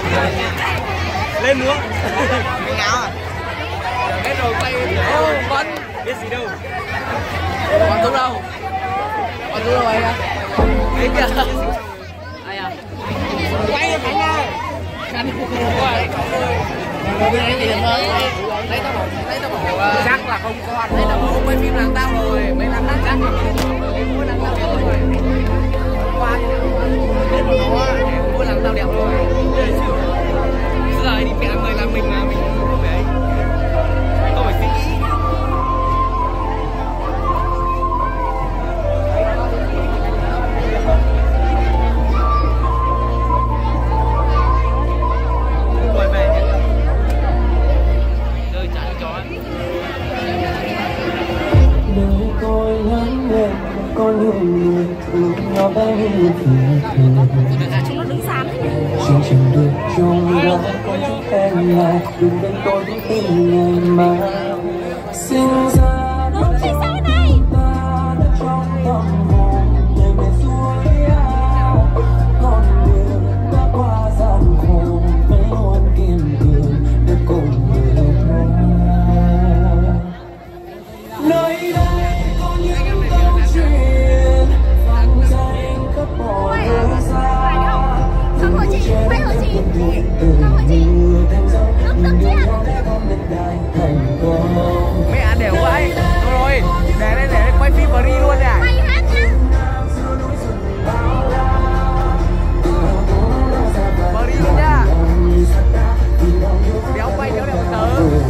Lên nữa. Mình áo à? Hết rồi quay. Vẫn biết gì đâu. Còn Tú đâu? Còn Tú đâu anh ạ? Đấy kìa. Ai à? Quay rồi Khánh ơi. Khánh quay. Lấy tiền thôi. Lấy tao bảo chắc là không còn. Đây là bố quay phim làng tao rồi. Mấy làng tao chắc là bố làng tao đẹp rồi. Qua bố làng tao đẹp rồi. Giờ ấy đi mẹ người làm mình mà mình không phải ấy. Không phải suy nghĩ. Quay về nhé. Rơi chán chó. Đời tôi ngắn lên có những người thương nhau bé như thường. Chương trình được trong đó có chút em lại đừng bên tôi cũng tin ngày mai sinh ra Đúng thì sao này? ta đã trong tâm hồn để về suối ao con đường đã qua gian khổ vẫn luôn kiên cường để cùng vượt qua. Nơi đây có những câu chuyện vang danh khắp mọi nơi xa. Không hả chị? Quay hả chị? Không hả chị? Lúc tức chứ Mẹ ăn đều vậy. Thôi rồi, để đây quay phim và đi luôn nè. Quay hát nhá. Và đi luôn nha. Đéo quay đéo đẹp tớ.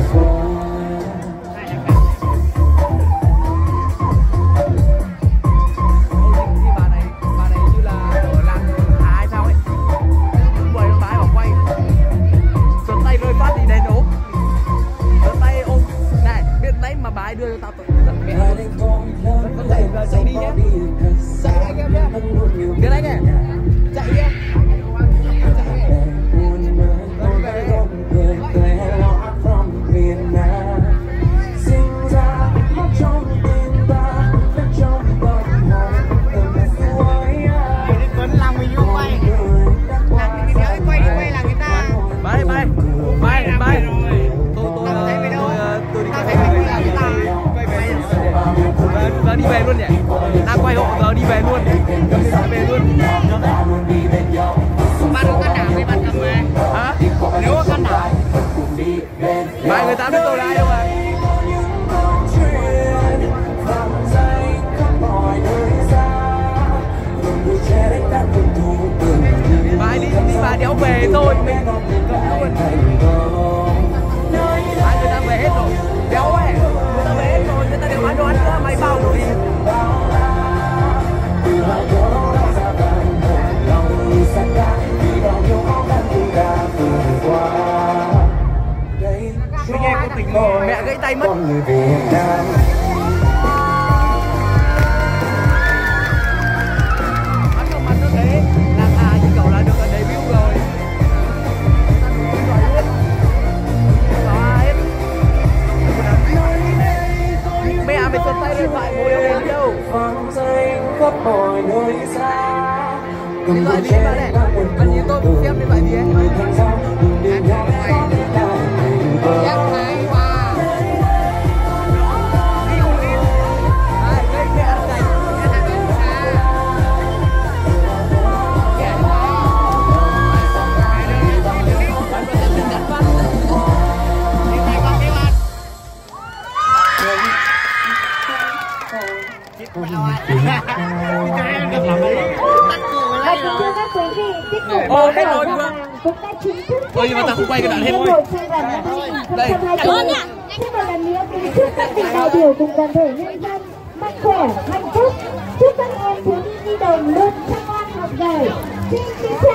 Bà này như là ở làng ai sao ấy. Quay con bái bảo quay. Giật tay rơi phát đi đến ốm. Giật tay ôm. Này, biết đấy mà bà ấy đưa cho tao tự giật mẹ luôn. Con chạy là chạy đi nhé. Chạy anh em nhé. Biết đấy nè. Chạy nhé. Giờ đi về luôn nhỉ? Đang quay hộ giờ đi về luôn. Về luôn. Bạn có can đảm với bạn cầm mà. Hả? Nếu có can đảm. Mai người ta biết tôi là ai đâu mà. Mai đi mà đéo về thôi. Mình mai người ta về hết rồi. Đéo ấy. Người ta về hết rồi. Người ta đều ăn đồ ăn nữa. Mày bao đủ đi. Mẹ gãy tay mất. Mắt không mắt nó thế là như cậu là được ở debut rồi. Mẹ mày giật tay điện thoại ngồi đâu đến đâu. Khắp mọi nơi xa. Điện thoại gì mà này? Cần gì tôi cũng xem điện thoại gì ấy. Em hay quá. Đi uống đi. Ai gây mẹ ăn cành. Và kính thưa các quý vị, tiết mục Hết mở rồi đầu chưa? cũng đã chính thức Ôi nhưng mà tao không quay cái đoạn hết thôi. đây. Cảm ơn nha. Xin một lần nữa kính chúc các vị đại biểu cùng toàn thể nhân dân mạnh khỏe, hạnh phúc. Chúc các em thiếu nhi nhi đồng luôn chăm ngoan học giỏi. Xin kính chào.